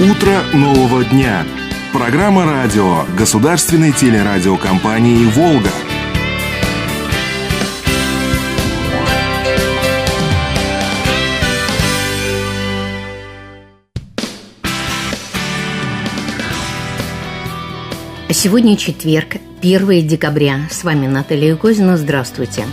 Утро нового дня. Программа радио государственной телерадиокомпании «Волга». Сегодня четверг, 1 декабря. С вами Наталья Козина. Здравствуйте.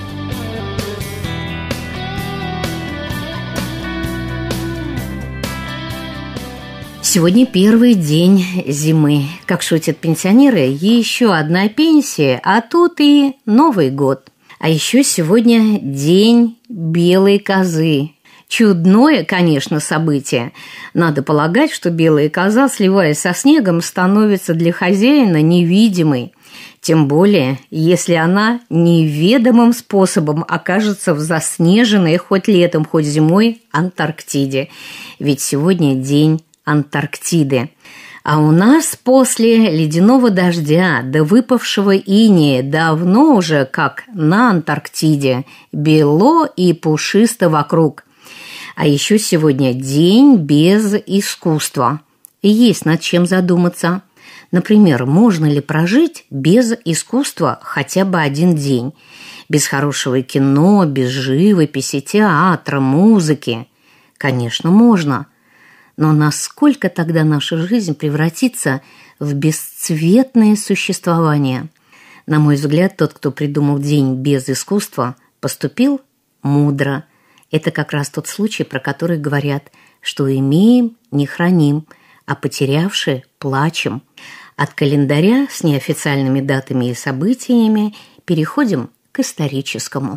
Сегодня первый день зимы. Как шутят пенсионеры, еще одна пенсия, а тут и Новый год. А еще сегодня день белой козы. Чудное, конечно, событие. Надо полагать, что белая коза, сливаясь со снегом, становится для хозяина невидимой. Тем более, если она неведомым способом окажется в заснеженной хоть летом, хоть зимой Антарктиде. Ведь сегодня день Антарктиды. А у нас после ледяного дождя до выпавшего инея давно уже, как на Антарктиде, бело и пушисто вокруг. А еще сегодня день без искусства. И есть над чем задуматься. Например, можно ли прожить без искусства хотя бы один день? Без хорошего кино, без живописи, театра, музыки? Конечно, можно. Но насколько тогда наша жизнь превратится в бесцветное существование? На мой взгляд, тот, кто придумал день без искусства, поступил мудро. Это как раз тот случай, про который говорят, что имеем, не храним, а потерявши, плачем. От календаря с неофициальными датами и событиями переходим к историческому.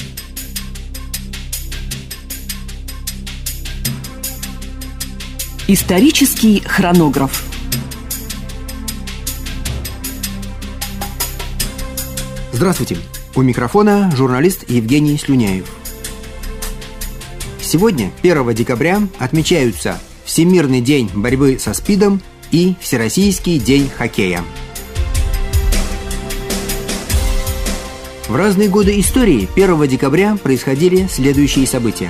Исторический хронограф. Здравствуйте! У микрофона журналист Евгений Слюняев. Сегодня, 1 декабря, отмечаются Всемирный день борьбы со СПИДом и Всероссийский день хоккея. В разные годы истории 1 декабря происходили следующие события.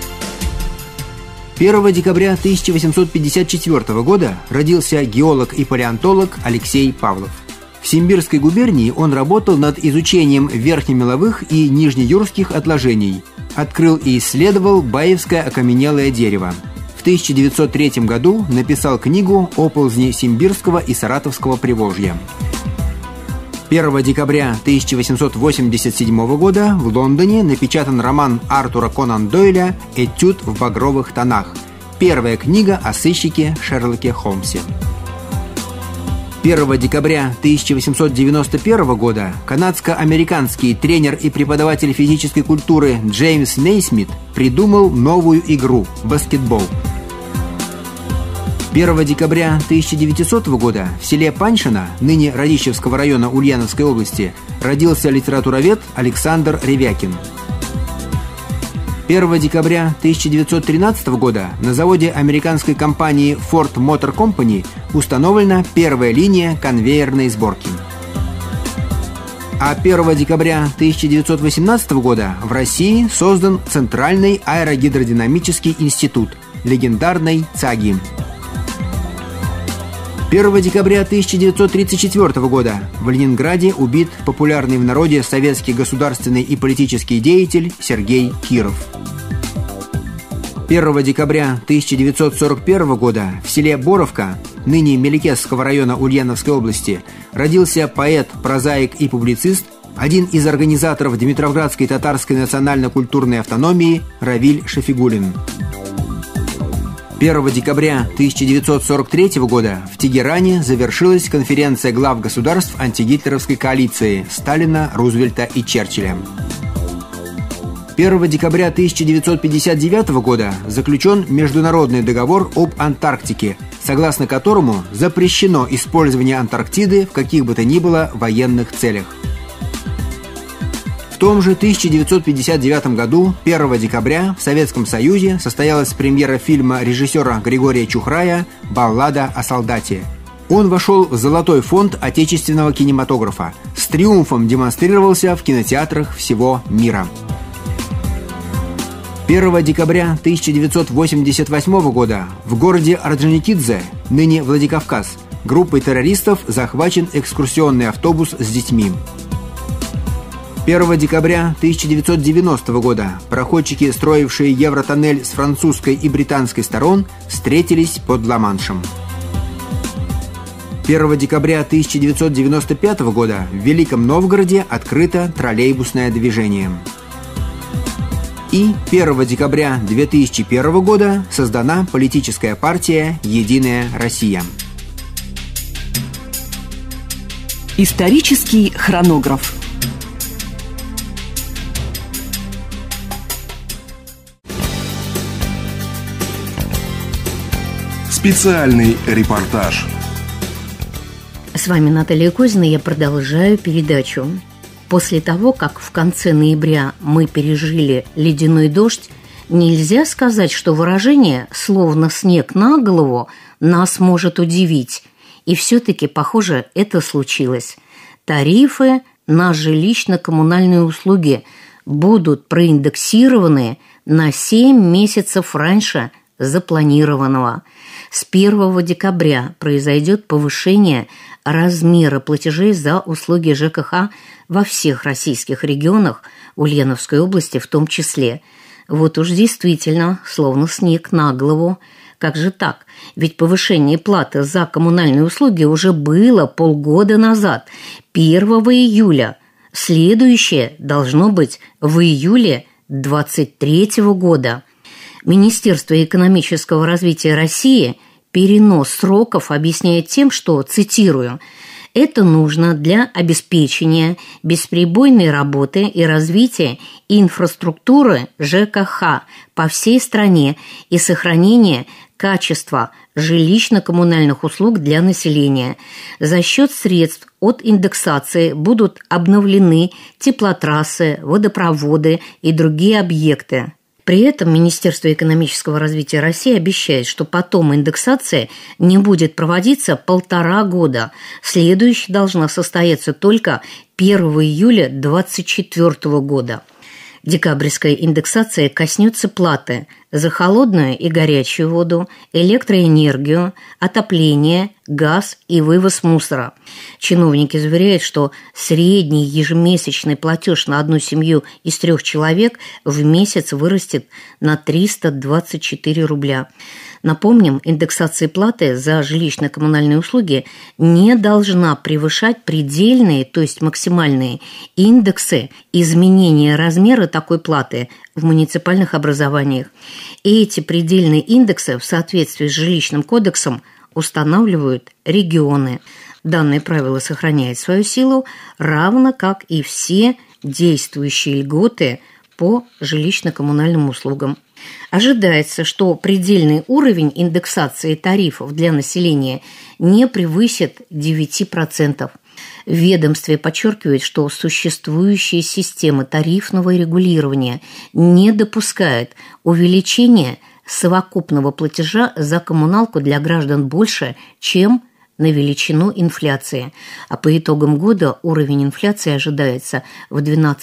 1 декабря 1854 года родился геолог и палеонтолог Алексей Павлов. В Симбирской губернии он работал над изучением верхнемеловых и нижнеюрских отложений, открыл и исследовал баевское окаменелое дерево. В 1903 году написал книгу «Оползни Симбирского и Саратовского приволжья». 1 декабря 1887 года в Лондоне напечатан роман Артура Конан Дойля «Этюд в багровых тонах», первая книга о сыщике Шерлоке Холмсе. 1 декабря 1891 года канадско-американский тренер и преподаватель физической культуры Джеймс Нейсмит придумал новую игру – баскетбол. 1 декабря 1900 года в селе Паньшино, ныне Радищевского района Ульяновской области, родился литературовед Александр Ревякин. 1 декабря 1913 года на заводе американской компании Ford Motor Company установлена первая линия конвейерной сборки. А 1 декабря 1918 года в России создан Центральный аэрогидродинамический институт, легендарный ЦАГИ. 1 декабря 1934 года в Ленинграде убит популярный в народе советский государственный и политический деятель Сергей Киров. 1 декабря 1941 года в селе Боровка, ныне Меликесского района Ульяновской области, родился поэт, прозаик и публицист, один из организаторов Димитровградской татарской национально-культурной автономии Равиль Шафигуллин. 1 декабря 1943 года в Тегеране завершилась конференция глав государств антигитлеровской коалиции Сталина, Рузвельта и Черчилля. 1 декабря 1959 года заключен международный договор об Антарктике, согласно которому запрещено использование Антарктиды в каких бы то ни было военных целях. В том же 1959 году, 1 декабря, в Советском Союзе состоялась премьера фильма режиссера Григория Чухрая «Баллада о солдате». Он вошел в золотой фонд отечественного кинематографа, с триумфом демонстрировался в кинотеатрах всего мира. 1 декабря 1988 года в городе Орджоникидзе ныне Владикавказ. Группой террористов захвачен экскурсионный автобус с детьми. 1 декабря 1990 года проходчики, строившие Евротоннель с французской и британской сторон, встретились под Ла-Маншем. 1 декабря 1995 года в Великом Новгороде открыто троллейбусное движение. И 1 декабря 2001 года создана политическая партия «Единая Россия». Исторический хронограф. Специальный репортаж. С вами Наталья Козина, я продолжаю передачу. После того, как в конце ноября мы пережили ледяной дождь, нельзя сказать, что выражение «словно снег на голову» нас может удивить. И все-таки, похоже, это случилось. Тарифы на жилищно-коммунальные услуги будут проиндексированы на 7 месяцев раньше запланированного. С 1 декабря произойдет повышение размера платежей за услуги ЖКХ во всех российских регионах, в Ульяновской области в том числе. Вот уж действительно, словно снег на голову. Как же так? Ведь повышение платы за коммунальные услуги уже было полгода назад, 1 июля. Следующее должно быть в июле 2023 года. Министерство экономического развития России перенос сроков объясняет тем, что, цитирую, «это нужно для обеспечения бесперебойной работы и развития инфраструктуры ЖКХ по всей стране и сохранения качества жилищно-коммунальных услуг для населения. За счет средств от индексации будут обновлены теплотрассы, водопроводы и другие объекты». При этом Министерство экономического развития России обещает, что потом индексация не будет проводиться 1,5 года. Следующая должна состояться только 1 июля 2024 года. Декабрьская индексация коснется платы за холодную и горячую воду, электроэнергию, отопление, газ и вывоз мусора. Чиновники заверяют, что средний ежемесячный платеж на одну семью из 3 человек в месяц вырастет на 324 рубля. Напомним, индексация платы за жилищно-коммунальные услуги не должна превышать предельные, то есть максимальные индексы изменения размера такой платы в муниципальных образованиях. И эти предельные индексы в соответствии с жилищным кодексом устанавливают регионы. Данное правило сохраняет свою силу, равно как и все действующие льготы по жилищно-коммунальным услугам. Ожидается, что предельный уровень индексации тарифов для населения не превысит 9%. В ведомстве подчеркивают, что существующие системы тарифного регулирования не допускают увеличения совокупного платежа за коммуналку для граждан больше, чем на величину инфляции. А по итогам года уровень инфляции ожидается в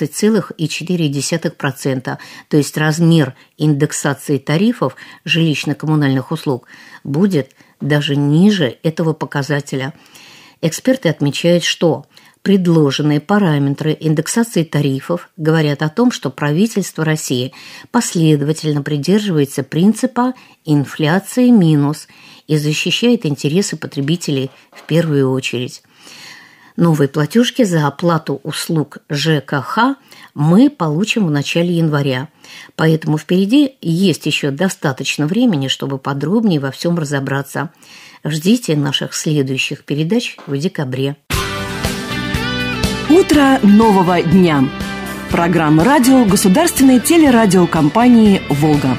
12,4%. То есть размер индексации тарифов жилищно-коммунальных услуг будет даже ниже этого показателя. Эксперты отмечают, что предложенные параметры индексации тарифов говорят о том, что правительство России последовательно придерживается принципа «инфляция минус» и защищает интересы потребителей в первую очередь. Новые платежки за оплату услуг ЖКХ мы получим в начале января, поэтому впереди есть еще достаточно времени, чтобы подробнее во всем разобраться. Ждите наших следующих передач в декабре. Утро нового дня. Программа радио Государственной телерадиокомпании «Волга».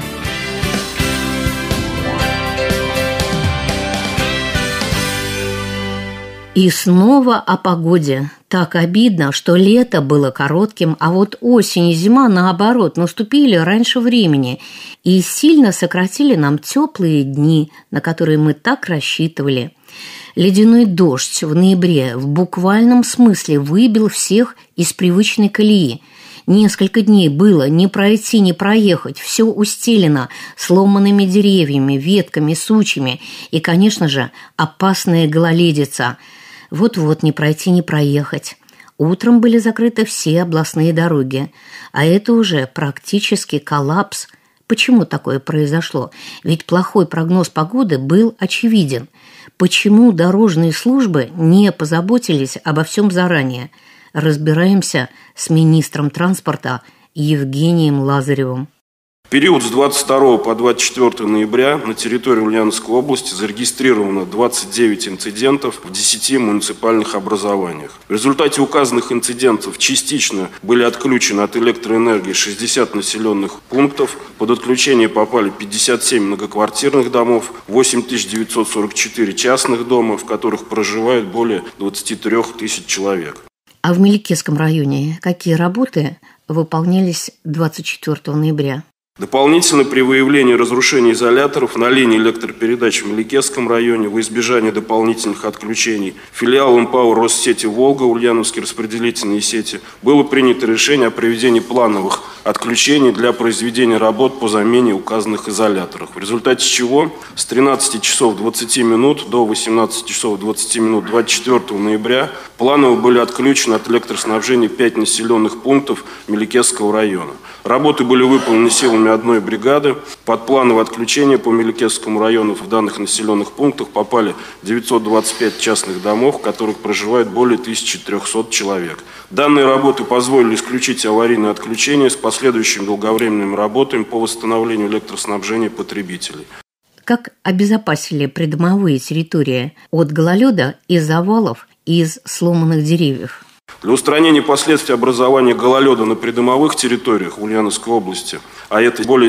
И снова о погоде. Так обидно, что лето было коротким, а вот осень и зима, наоборот, наступили раньше времени и сильно сократили нам теплые дни, на которые мы так рассчитывали. Ледяной дождь в ноябре в буквальном смысле выбил всех из привычной колеи. Несколько дней было не пройти, не проехать, все устелено сломанными деревьями, ветками, сучьями и, конечно же, опасная гололедица. Вот-вот не пройти, не проехать. Утром были закрыты все областные дороги, а это уже практически коллапс. Почему такое произошло? Ведь плохой прогноз погоды был очевиден. Почему дорожные службы не позаботились обо всем заранее? Разбираемся с министром транспорта Евгением Лазаревым. В период с 22 по 24 ноября на территории Ульяновской области зарегистрировано 29 инцидентов в 10 муниципальных образованиях. В результате указанных инцидентов частично были отключены от электроэнергии 60 населенных пунктов. Под отключение попали 57 многоквартирных домов, 8944 частных дома, в которых проживает более 23 тысяч человек. А в Меликесском районе какие работы выполнялись 24 ноября? Дополнительно при выявлении разрушений изоляторов на линии электропередач в Меликесском районе во избежание дополнительных отключений филиалом ПАО Россети «Волга» Ульяновские распределительные сети было принято решение о проведении плановых отключений для произведения работ по замене указанных изоляторов. В результате чего с 13 часов 20 минут до 18 часов 20 минут 24 ноября планово были отключены от электроснабжения 5 населенных пунктов Меликесского района. Работы были выполнены силами одной бригады. Под плановое отключение по Меликесскому району в данных населенных пунктах попали 925 частных домов, в которых проживает более 1300 человек. Данные работы позволили исключить аварийное отключение с последующими долговременными работами по восстановлению электроснабжения потребителей. Как обезопасили придомовые территории от гололеда и завалов из сломанных деревьев? Для устранения последствий образования гололеда на придомовых территориях Ульяновской области, а это более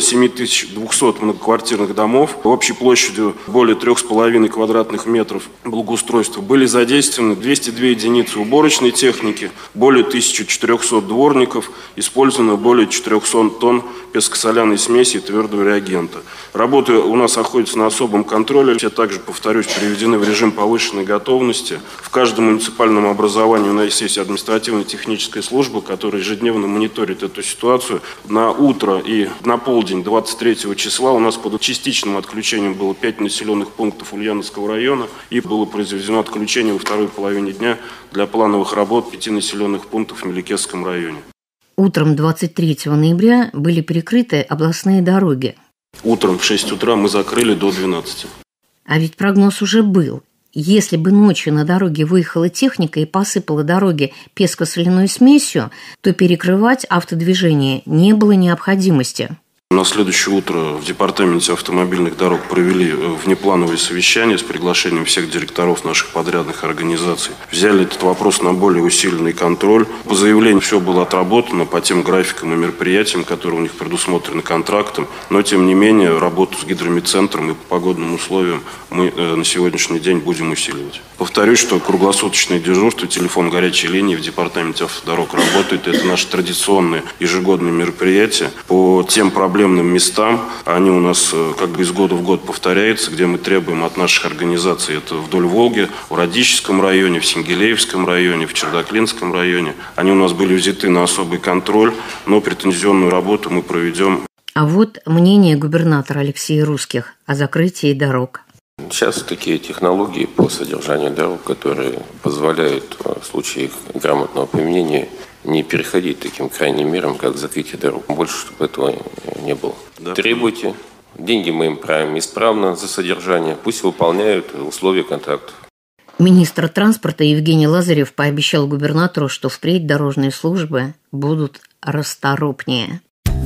7200 многоквартирных домов, общей площадью более 3,5 квадратных метров благоустройства, были задействованы 202 единицы уборочной техники, более 1400 дворников, использовано более 400 тонн песко-соляной смеси и твердого реагента. Работы у нас находятся на особом контроле. Все также, повторюсь, приведены в режим повышенной готовности. В каждом муниципальном образовании у нас есть административно-техническая служба, которая ежедневно мониторит эту ситуацию. На утро и на полдень 23 числа у нас под частичным отключением было 5 населенных пунктов Ульяновского района и было произведено отключение во второй половине дня для плановых работ 5 населенных пунктов в Меликесском районе. Утром 23 ноября были перекрыты областные дороги. Утром в 6 утра мы закрыли до 12. А ведь прогноз уже был. Если бы ночью на дороге выехала техника и посыпала дороги песко-соляной смесью, то перекрывать автодвижение не было необходимости. На следующее утро в департаменте автомобильных дорог провели внеплановое совещание с приглашением всех директоров наших подрядных организаций. Взяли этот вопрос на более усиленный контроль. По заявлению все было отработано по тем графикам и мероприятиям, которые у них предусмотрены контрактом. Но, тем не менее, работу с гидромедцентром и по погодным условиям мы на сегодняшний день будем усиливать. Повторюсь, что круглосуточное дежурство, телефон горячей линии в департаменте автодорог работает. Это наше традиционное ежегодное мероприятие по тем проблемным местам. Они у нас как бы из года в год повторяются, где мы требуем от наших организаций. Это вдоль Волги, в Радищевском районе, в Сингелеевском районе, в Чердаклинском районе. Они у нас были взяты на особый контроль, но претензионную работу мы проведем. А вот мнение губернатора Алексея Русских о закрытии дорог. Сейчас такие технологии по содержанию дорог, которые позволяют в случае их грамотного применения не переходить таким крайним мерам, как закрытие дорог. Больше, чтобы этого не было. Да. Требуйте. Деньги мы им правим исправно за содержание. Пусть выполняют условия контрактов. Министр транспорта Евгений Лазарев пообещал губернатору, что впредь дорожные службы будут расторопнее.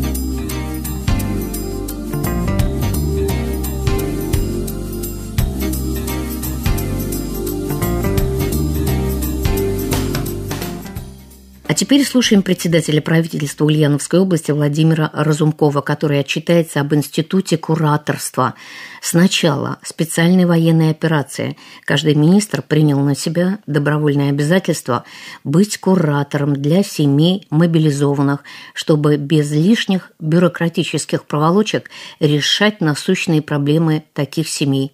А теперь слушаем председателя правительства Ульяновской области Владимира Разумкова, который отчитается об институте кураторства. С начала специальной военной операции каждый министр принял на себя добровольное обязательство быть куратором для семей мобилизованных, чтобы без лишних бюрократических проволочек решать насущные проблемы таких семей.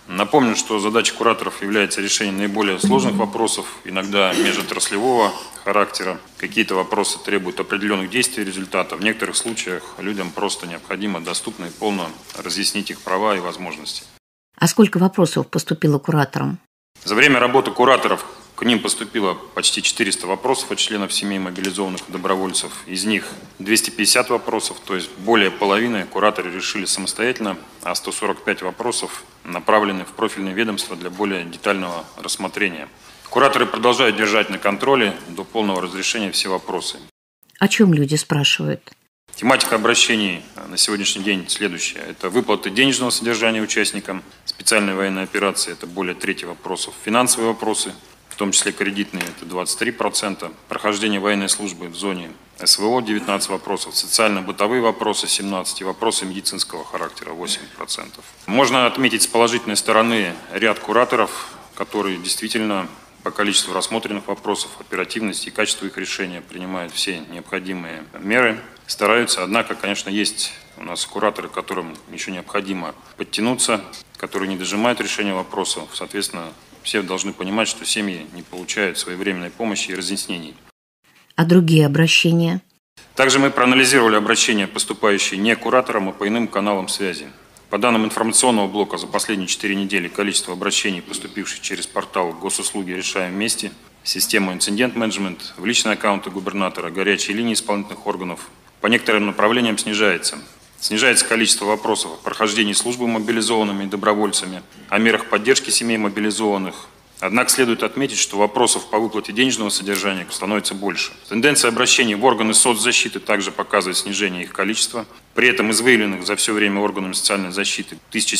Напомню, что задачей кураторов является решение наиболее сложных вопросов, иногда межотраслевого характера. Какие-то вопросы требуют определенных действий и результатов. В некоторых случаях людям просто необходимо доступно и полно разъяснить их права и возможности. А сколько вопросов поступило кураторам? За время работы кураторов к ним поступило почти 400 вопросов от членов семей мобилизованных и добровольцев. Из них 250 вопросов, то есть более половины, кураторы решили самостоятельно, а 145 вопросов направлены в профильные ведомства для более детального рассмотрения. Кураторы продолжают держать на контроле до полного разрешения все вопросы. О чем люди спрашивают? Тематика обращений на сегодняшний день следующая. Это выплаты денежного содержания участникам специальной военной операции, это более трети вопросов. Финансовые вопросы, в том числе кредитные, это 23%. Прохождение военной службы в зоне СВО 19 вопросов. Социально-бытовые вопросы 17 и вопросы медицинского характера 8%. Можно отметить с положительной стороны ряд кураторов, которые действительно по количеству рассмотренных вопросов, оперативности и качеству их решения принимают все необходимые меры. Стараются, однако, конечно, есть у нас кураторы, которым еще необходимо подтянуться, которые не дожимают решения вопросов. Соответственно, все должны понимать, что семьи не получают своевременной помощи и разъяснений. А другие обращения? Также мы проанализировали обращения, поступающие не кураторам, а по иным каналам связи. По данным информационного блока, за последние 4 недели количество обращений, поступивших через портал «Госуслуги. Решаем вместе», систему «Инцидент-менеджмент», в личные аккаунты губернатора, горячие линии исполнительных органов, по некоторым направлениям снижается. Снижается количество вопросов о прохождении службы мобилизованными и добровольцами, о мерах поддержки семей мобилизованных. Однако следует отметить, что вопросов по выплате денежного содержания становится больше. Тенденция обращений в органы соцзащиты также показывает снижение их количества. При этом из выявленных за все время органами социальной защиты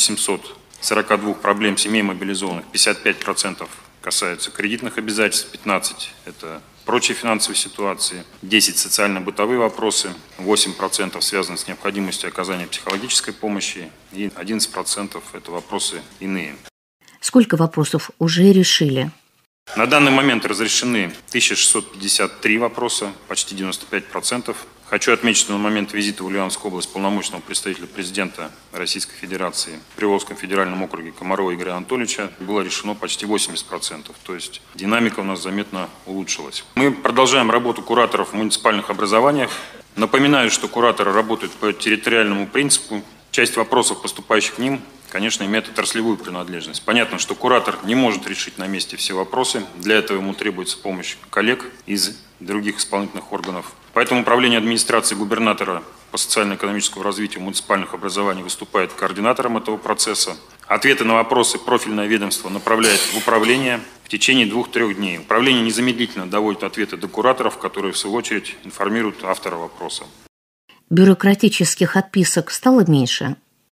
1742 проблем семей мобилизованных 55% касаются кредитных обязательств, 15% – это прочие финансовые ситуации, 10% – социально-бытовые вопросы, 8% связаны с необходимостью оказания психологической помощи и 11% – это вопросы иные. Сколько вопросов уже решили? На данный момент разрешены 1653 вопроса, почти 95%. Хочу отметить, что на момент визита в Ульяновскую область полномочного представителя президента Российской Федерации в Приволжском федеральном округе Комарова Игоря Анатольевича было решено почти 80%. То есть динамика у нас заметно улучшилась. Мы продолжаем работу кураторов в муниципальных образованиях. Напоминаю, что кураторы работают по территориальному принципу. Часть вопросов, поступающих к ним, конечно, имеет отраслевую принадлежность. Понятно, что куратор не может решить на месте все вопросы. Для этого ему требуется помощь коллег из других исполнительных органов. Поэтому Управление администрации губернатора по социально-экономическому развитию муниципальных образований выступает координатором этого процесса. Ответы на вопросы профильное ведомство направляет в управление в течение 2-3 дней. Управление незамедлительно доводит ответы до кураторов, которые, в свою очередь, информируют автора вопроса. Бюрократических отписок стало меньше?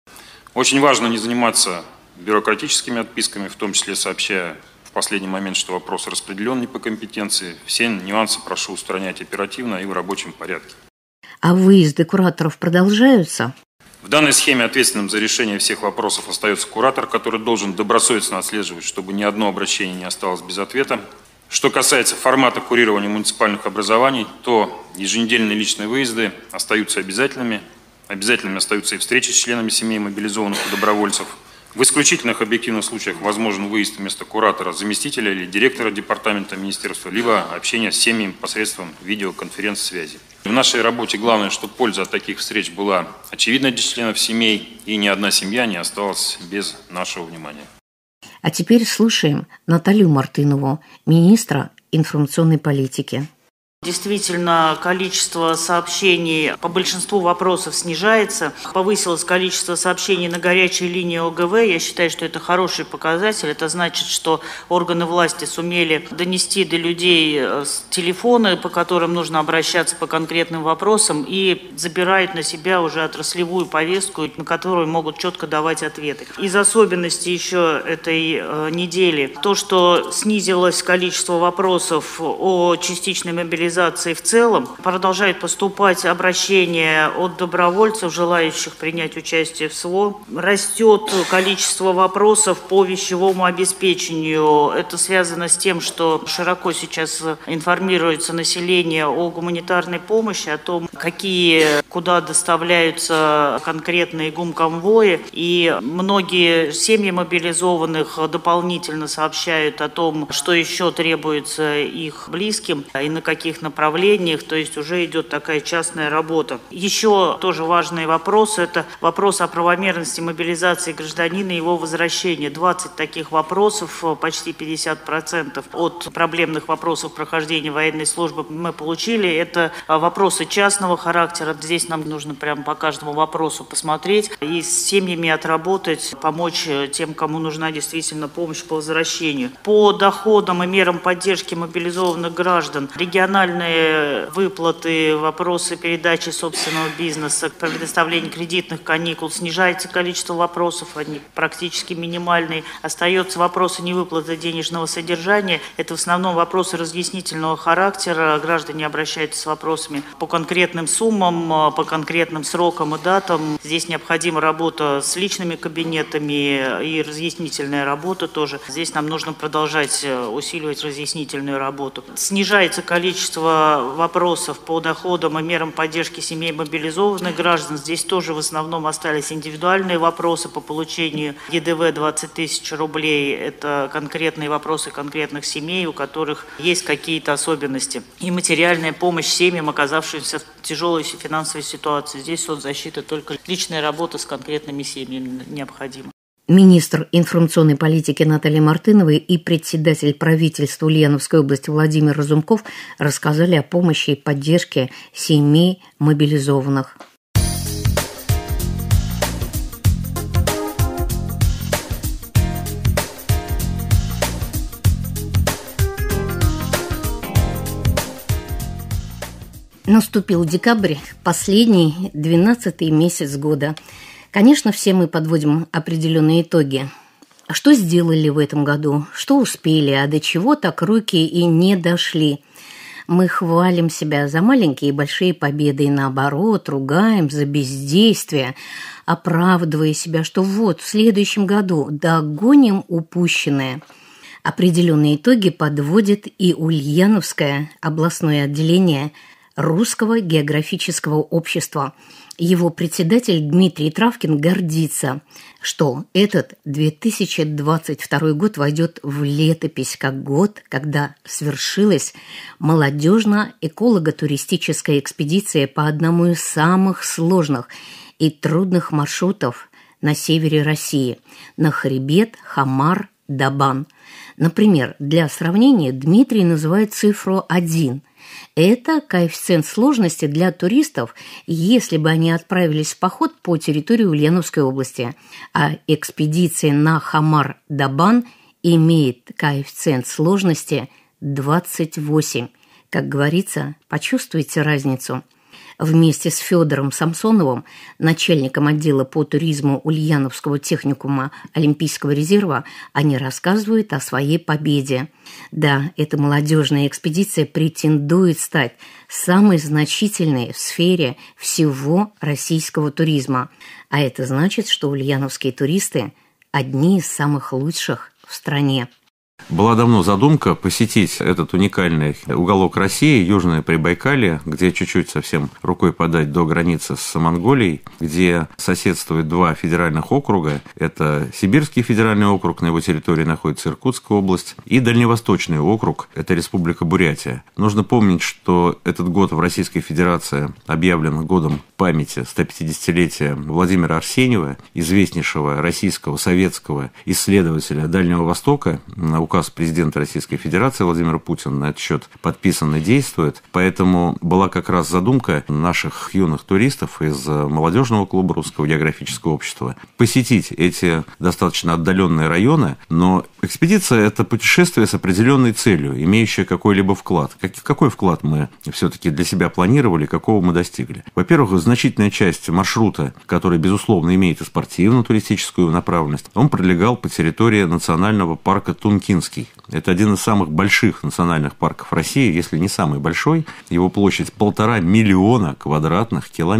Очень важно не заниматься бюрократическими отписками, в том числе сообщая в последний момент, что вопрос распределен не по компетенции. Все нюансы прошу устранять оперативно и в рабочем порядке. А выезды кураторов продолжаются? В данной схеме ответственным за решение всех вопросов остается куратор, который должен добросовестно отслеживать, чтобы ни одно обращение не осталось без ответа. Что касается формата курирования муниципальных образований, то еженедельные личные выезды остаются обязательными. Обязательными остаются и встречи с членами семей мобилизованных и добровольцев. В исключительных объективных случаях возможен выезд вместо куратора, заместителя или директора департамента министерства, либо общение с семьями посредством видеоконференц-связи. В нашей работе главное, чтобы польза от таких встреч была очевидна для членов семей, и ни одна семья не осталась без нашего внимания. А теперь слушаем Наталью Мартынову, министра информационной политики. Действительно, количество сообщений по большинству вопросов снижается. Повысилось количество сообщений на горячей линии ОГВ. Я считаю, что это хороший показатель. Это значит, что органы власти сумели донести до людей телефоны, по которым нужно обращаться по конкретным вопросам, и забирают на себя уже отраслевую повестку, на которую могут четко давать ответы. Из особенностей еще этой недели то, что снизилось количество вопросов о частичной мобилизации в целом. Продолжают поступать обращения от добровольцев, желающих принять участие в СВО. Растет количество вопросов по вещевому обеспечению. Это связано с тем, что широко сейчас информируется население о гуманитарной помощи, о том, куда доставляются конкретные гумконвои. И многие семьи мобилизованных дополнительно сообщают о том, что еще требуется их близким и на каких направлениях. То есть уже идет такая частная работа. Еще тоже важный вопрос – это вопрос о правомерности мобилизации гражданина и его возвращения. 20 таких вопросов, почти 50% от проблемных вопросов прохождения военной службы мы получили. Это вопросы частного характера. Здесь нам нужно прямо по каждому вопросу посмотреть и с семьями отработать, помочь тем, кому нужна действительно помощь по возвращению. По доходам и мерам поддержки мобилизованных граждан, региональные выплаты, вопросы передачи собственного бизнеса, предоставления кредитных каникул, снижается количество вопросов, они практически минимальные. Остаются вопросы невыплаты денежного содержания. Это в основном вопросы разъяснительного характера. Граждане обращаются с вопросами по конкретным суммам, по конкретным срокам и датам. Здесь необходима работа с личными кабинетами и разъяснительная работа тоже. Здесь нам нужно продолжать усиливать разъяснительную работу. Снижается количество вопросов по доходам и мерам поддержки семей мобилизованных граждан. Здесь тоже в основном остались индивидуальные вопросы по получению ЕДВ 20 тысяч рублей. Это конкретные вопросы конкретных семей, у которых есть какие-то особенности. И материальная помощь семьям, оказавшимся в тяжелой финансовой ситуации. Здесь соцзащита, только личная работа с конкретными семьями необходима. Министр информационной политики Наталья Мартынова и председатель правительства Ульяновской области Владимир Разумков рассказали о помощи и поддержке семей мобилизованных. Наступил декабрь, последний, 12-й месяц года. Конечно, все мы подводим определенные итоги. Что сделали в этом году? Что успели? А до чего так руки и не дошли? Мы хвалим себя за маленькие и большие победы и, наоборот, ругаем за бездействие, оправдывая себя, что вот в следующем году догоним упущенное. Определенные итоги подводит и Ульяновское областное отделение Русского географического общества. Его председатель Дмитрий Травкин гордится, что этот 2022 год войдет в летопись как год, когда свершилась молодежно-эколого-туристическая экспедиция по одному из самых сложных и трудных маршрутов на севере России – на хребет Хамар-Дабан. Например, для сравнения Дмитрий называет цифру 1. Это коэффициент сложности для туристов, если бы они отправились в поход по территории Ульяновской области. А экспедиция на Хамар-Дабан имеет коэффициент сложности 28. Как говорится, почувствуйте разницу. Вместе с Федором Самсоновым, начальником отдела по туризму Ульяновского техникума Олимпийского резерва, они рассказывают о своей победе. Да, эта молодежная экспедиция претендует стать самой значительной в сфере всего российского туризма. А это значит, что ульяновские туристы – одни из самых лучших в стране. Была давно задумка посетить этот уникальный уголок России, Южное Прибайкалье, где чуть-чуть совсем рукой подать до границы с Монголией, где соседствуют два федеральных округа. Это Сибирский федеральный округ, на его территории находится Иркутская область, и Дальневосточный округ, это Республика Бурятия. Нужно помнить, что этот год в Российской Федерации объявлен годом памяти 150-летия Владимира Арсеньева, известнейшего российского советского исследователя Дальнего Востока. Указ президента Российской Федерации Владимира Путина на этот счет подписан и действует. Поэтому была как раз задумка наших юных туристов из молодежного клуба Русского географического общества посетить эти достаточно отдаленные районы, но экспедиция – это путешествие с определенной целью, имеющее какой-либо вклад. Какой вклад мы все-таки для себя планировали, какого мы достигли? Во-первых, значительная часть маршрута, который, безусловно, имеет и спортивно-туристическую направленность, он пролегал по территории национального парка Тункинский. Это один из самых больших национальных парков России, если не самый большой. Его площадь 1,5 миллиона квадратных километров.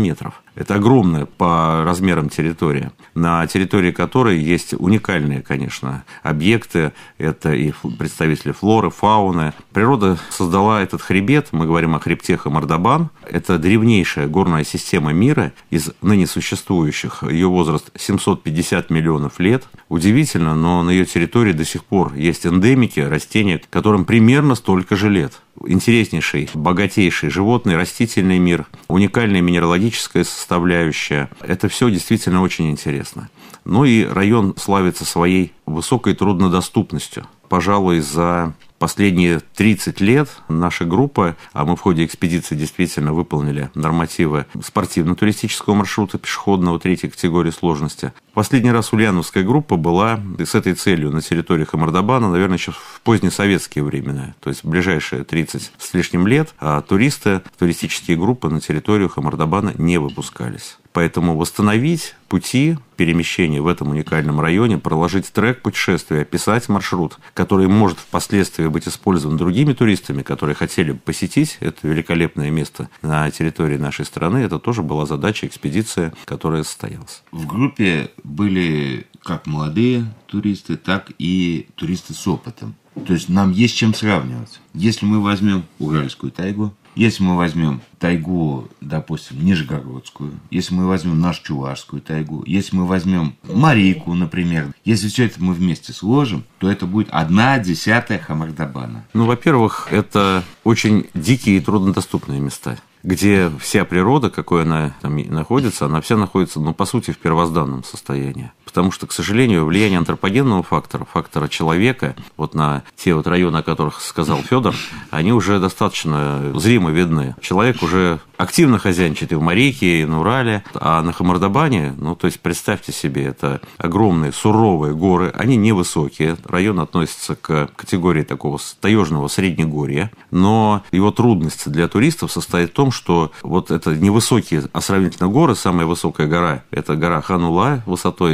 Это огромная по размерам территория, на территории которой есть уникальные, конечно, объекты. Это и представители флоры, фауны. Природа создала этот хребет, мы говорим о хребте Хамардаban. Это древнейшая горная система мира из ныне существующих. Ее возраст 750 миллионов лет. Удивительно, но на ее территории до сих пор есть эндемики, растения, которым примерно столько же лет. Интереснейший, богатейший животный, растительный мир, уникальная минералогическая составляющая. Это все действительно очень интересно. Ну и район славится своей высокой труднодоступностью. Пожалуй, за последние 30 лет наша группа, а мы в ходе экспедиции действительно выполнили нормативы спортивно-туристического маршрута пешеходного 3-й категории сложности. Последний раз ульяновская группа была с этой целью на территории Хамардабана, наверное, еще в позднесоветские времена, то есть в ближайшие 30 с лишним лет, а туристические группы на территорию Хамардабана не выпускались. Поэтому восстановить пути перемещения в этом уникальном районе, проложить трек путешествия, описать маршрут, который может впоследствии быть использован другими туристами, которые хотели бы посетить это великолепное место на территории нашей страны, это тоже была задача экспедиции, которая состоялась. В группе были как молодые туристы, так и туристы с опытом. То есть нам есть чем сравнивать. Если мы возьмем Уральскую тайгу, если мы возьмем тайгу, допустим, Нижегородскую, если мы возьмем нашу Чувашскую тайгу, если мы возьмем Марийку, например, если все это мы вместе сложим, то это будет 1/10 Хамардабана. Ну, во-первых, это очень дикие и труднодоступные места, где вся природа, какой она там находится, она вся находится, ну, по сути, в первозданном состоянии. Потому что, к сожалению, влияние антропогенного фактора человека, вот на те вот районы, о которых сказал Федор, они уже достаточно зримо видны. Человек уже активно хозяйничает и в Марийке, и на Урале, а на Хамардабане, ну, то есть, представьте себе, это огромные суровые горы, они невысокие, район относится к категории такого таежного среднегорья, но его трудность для туристов состоит в том, что вот это невысокие, а сравнительно горы, самая высокая гора, это гора Хан-Ула высотой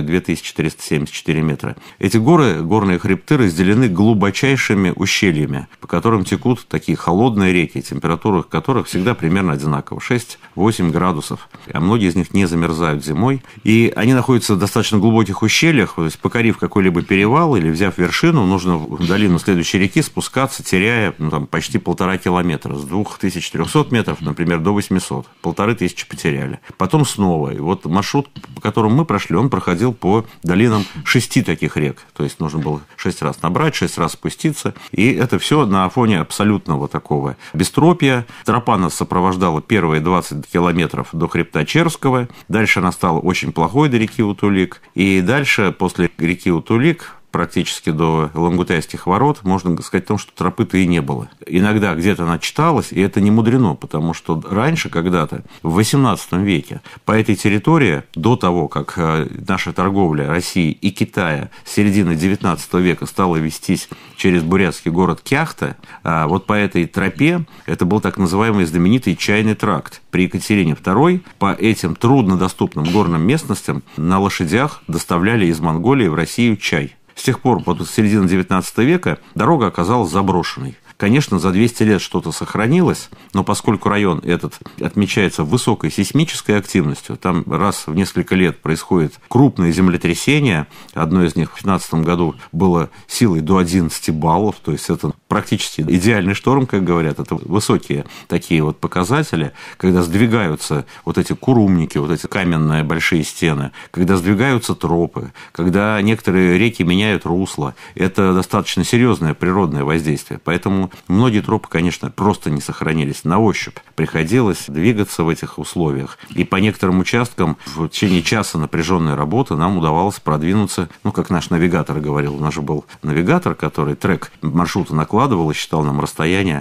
2474 метра. Эти горы, горные хребты разделены глубочайшими ущельями, по которым текут такие холодные реки, температура которых всегда примерно одинакова, 6-8 градусов. А многие из них не замерзают зимой. И они находятся в достаточно глубоких ущельях, то есть покорив какой-либо перевал или взяв вершину, нужно в долину следующей реки спускаться, теряя там, почти 1,5 километра. С 2300 метров, например, до 800. 1500 потеряли. Потом снова. И вот маршрут, по которому мы прошли, он проходил по долинам 6 таких рек. То есть нужно было 6 раз набрать, 6 раз спуститься. И это все на фоне абсолютного такого бестропия. Тропа нас сопровождала первые 20 километров до хребта Черского. Дальше она стала очень плохой до реки Утулик. И дальше, после реки Утулик, практически до Лангутайских ворот, можно сказать о том, что тропы-то и не было. Иногда где-то она читалась, и это не мудрено, потому что раньше, когда-то, в XVIII веке, по этой территории, до того, как наша торговля России и Китая с середины XIX века стала вестись через бурятский город Кяхта, вот по этой тропе, это был так называемый знаменитый чайный тракт. При Екатерине II по этим труднодоступным горным местностям на лошадях доставляли из Монголии в Россию чай. С тех пор, с середины XIX века, дорога оказалась заброшенной. Конечно, за 200 лет что-то сохранилось, но поскольку район этот отмечается высокой сейсмической активностью, там раз в несколько лет происходит крупное землетрясение, одно из них в 2015 году было силой до 11 баллов, то есть это практически идеальный шторм, как говорят, это высокие такие вот показатели, когда сдвигаются вот эти курумники, вот эти каменные большие стены, когда сдвигаются тропы, когда некоторые реки меняют русло, это достаточно серьезное природное воздействие, поэтому многие тропы, конечно, просто не сохранились. На ощупь приходилось двигаться в этих условиях. И по некоторым участкам в течение часа напряженной работы нам удавалось продвинуться, ну, как наш навигатор говорил, у нас же был навигатор, который трек маршрута накладывал и считал нам расстояние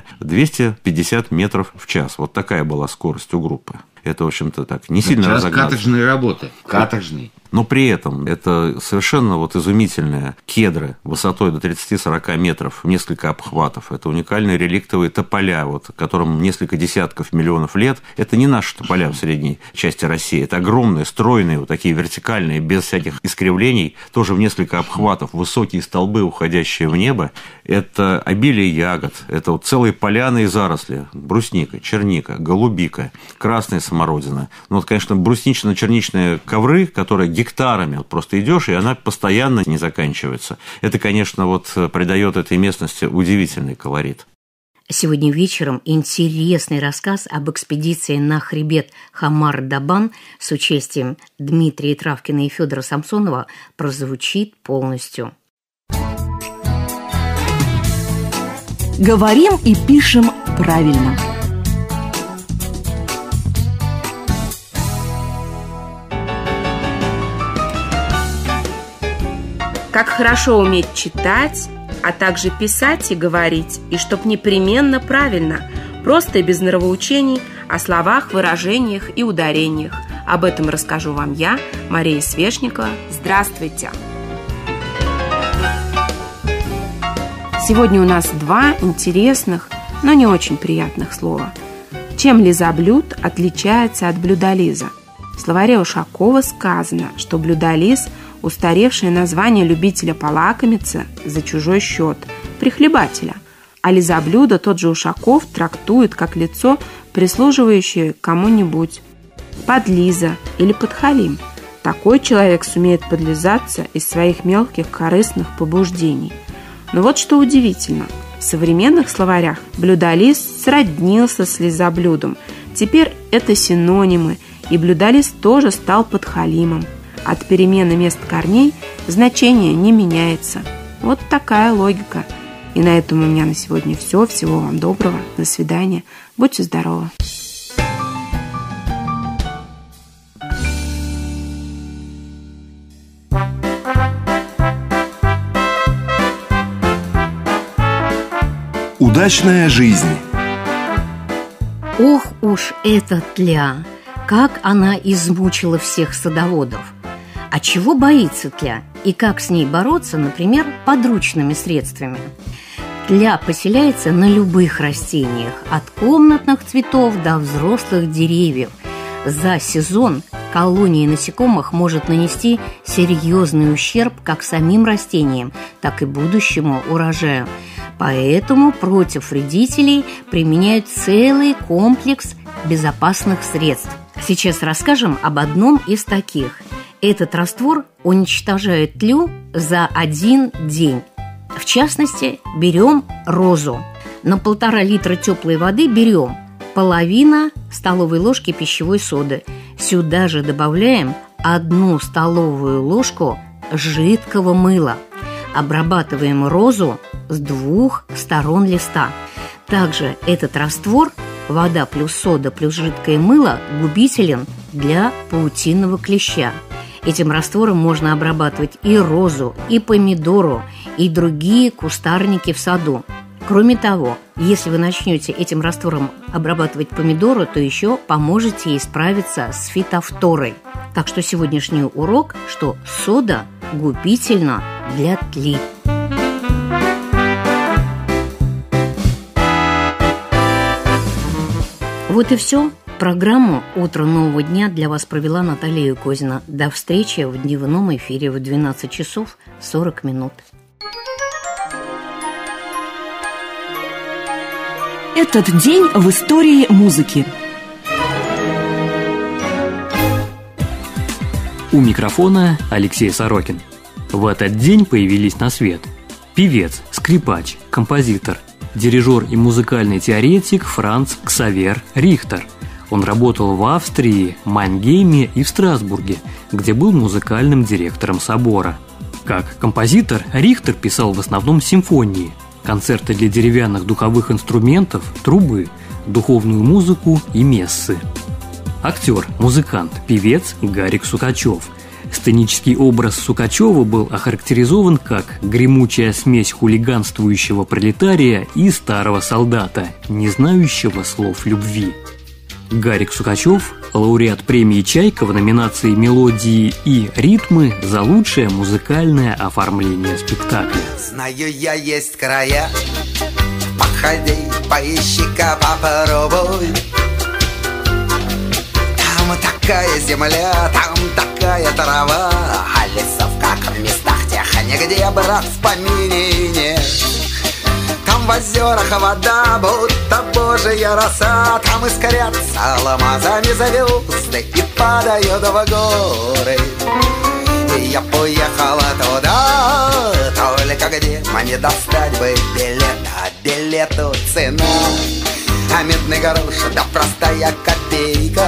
250 метров в час. Вот такая была скорость у группы. Это, в общем-то, так, не сильно разогнаться. Каторжная работа. Каторжный. Но при этом это совершенно вот изумительные кедры высотой до 30-40 метров, несколько обхватов. Это уникальные реликтовые тополя, вот, которым несколько десятков миллионов лет. Это не наши тополя в средней части России. Это огромные, стройные, вот такие вертикальные, без всяких искривлений, тоже в несколько обхватов, высокие столбы, уходящие в небо. Это обилие ягод, это вот целые поляны и заросли. Брусника, черника, голубика, красная смородина. Ну вот, конечно, бруснично-черничные ковры, которые гектарами, вот просто идешь, и она постоянно не заканчивается. Это, конечно, вот придает этой местности удивительный колорит. Сегодня вечером интересный рассказ об экспедиции на хребет Хамар-Дабан с участием Дмитрия Травкина и Федора Самсонова прозвучит полностью. Говорим и пишем правильно. Как хорошо уметь читать, а также писать и говорить, и чтоб непременно правильно, просто и без нравоучений, о словах, выражениях и ударениях. Об этом расскажу вам я, Мария Свешникова. Здравствуйте! Сегодня у нас два интересных, но не очень приятных слова. Чем лизоблюд отличается от блюдолиза? В словаре Ушакова сказано, что блюдолиз – устаревшее название любителя полакомиться за чужой счет, прихлебателя. А лизоблюдо тот же Ушаков трактует как лицо, прислуживающее кому-нибудь. Подлиза или подхалим. Такой человек сумеет подлизаться из своих мелких корыстных побуждений. Но вот что удивительно. В современных словарях блюдолиз сроднился с лизоблюдом. Теперь это синонимы, и блюдолиз тоже стал подхалимом. От перемены мест корней значение не меняется. Вот такая логика. И на этом у меня на сегодня все. Всего вам доброго. До свидания. Будьте здоровы. Удачная жизнь. Ох уж эта тля! Как она измучила всех садоводов! А чего боится тля? И как с ней бороться, например, подручными средствами? Тля поселяется на любых растениях, от комнатных цветов до взрослых деревьев. За сезон колония насекомых может нанести серьезный ущерб как самим растениям, так и будущему урожаю. Поэтому против вредителей применяют целый комплекс безопасных средств. Сейчас расскажем об одном из таких. Этот раствор уничтожает тлю за 1 день. В частности, берем розу. На 1,5 литра теплой воды берем половина столовой ложки пищевой соды. Сюда же добавляем 1 столовую ложку жидкого мыла. Обрабатываем розу с 2 сторон листа. Также этот раствор, вода плюс сода плюс жидкое мыло, губителен для паутинного клеща. Этим раствором можно обрабатывать и розу, и помидору, и другие кустарники в саду. Кроме того, если вы начнете этим раствором обрабатывать помидору, то еще поможете ей справиться с фитофторой. Так что сегодняшний урок, что сода губительна для тли. Вот и все. Программу «Утро нового дня» для вас провела Наталья Юкозина. До встречи в дневном эфире в 12 часов 40 минут. Этот день в истории музыки. У микрофона Алексей Сорокин. В этот день появились на свет певец, скрипач, композитор, дирижер и музыкальный теоретик Франц Ксавьер Рихтер. Он работал в Австрии, Майнгейме и в Страсбурге, где был музыкальным директором собора. Как композитор Рихтер писал в основном симфонии, концерты для деревянных духовых инструментов, трубы, духовную музыку и мессы. Актер, музыкант, певец Гарик Сукачев. Сценический образ Сукачева был охарактеризован как гремучая смесь хулиганствующего пролетария и старого солдата, не знающего слов любви. Гарик Сукачев лауреат премии «Чайка» в номинации «Мелодии и ритмы» за лучшее музыкальное оформление спектакля. Знаю я, есть края, походи, поищи-ка, попробуй. Там такая земля, там такая трава, а лесов, как в местах тех, нигде, брат, в помине нет. Там в озерах вода, будто божья роса, там искрятся алмазами звезды и падают в горы. И я поехала туда, только где мне достать бы билет, а билету цена, а медный грош, да простая копейка.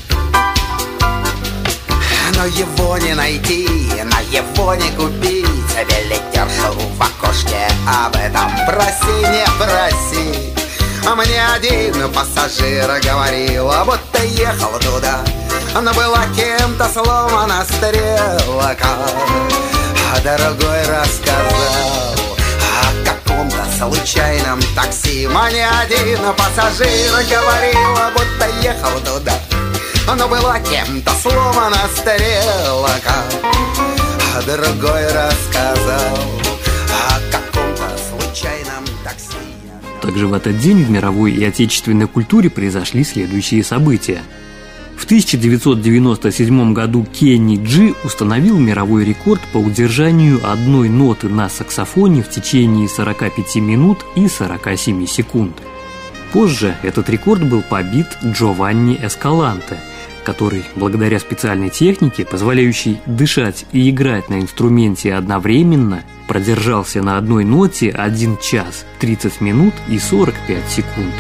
Но его не найти, на его не купить, билетершу в окошке об этом проси, не проси. А мне один пассажир говорил, будто ехал туда, но была кем-то сломана стрелка. А другой рассказал о каком-то случайном такси. Мне один пассажир говорил, будто ехал туда, но была кем-то сломана стрелка. А другой рассказал о каком-то случайном такси. Также в этот день в мировой и отечественной культуре произошли следующие события. В 1997 году Кенни Джи установил мировой рекорд по удержанию одной ноты на саксофоне в течение 45 минут и 47 секунд. Позже этот рекорд был побит Джованни Эскаланте, который, благодаря специальной технике, позволяющей дышать и играть на инструменте одновременно, продержался на одной ноте 1 час 30 минут и 45 секунд.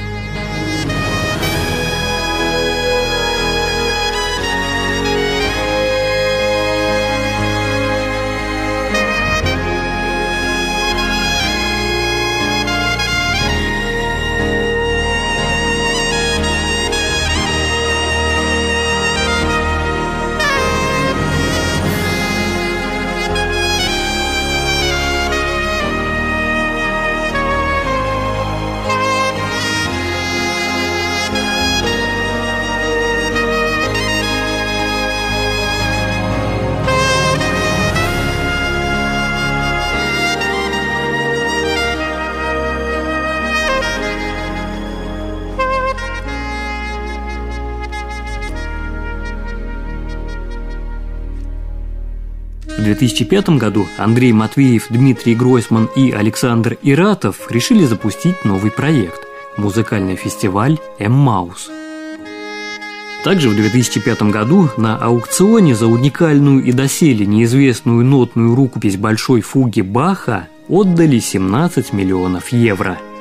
В 2005 году Андрей Матвеев, Дмитрий Гройсман и Александр Иратов решили запустить новый проект – музыкальный фестиваль «Эммаус». Также в 2005 году на аукционе за уникальную и доселе неизвестную нотную рукопись большой фуги Баха отдали 17 миллионов евро.